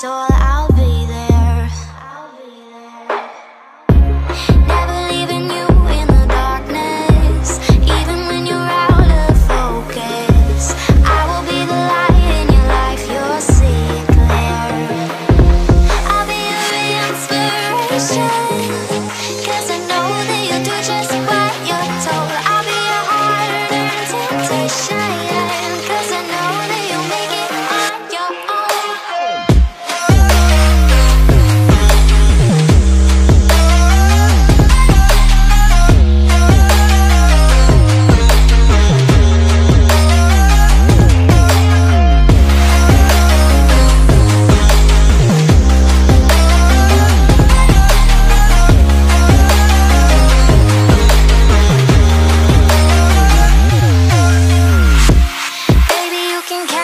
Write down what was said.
so I'll be there. Never leaving you in the darkness, even when you're out of focus. I will be the light in your life, you'll see it clear. I'll be your inspiration, 'cause I know that you'll do just what you're told. I'll be your hard-earned temptation, 'cause I know that you'll make it on your own. Baby, you can count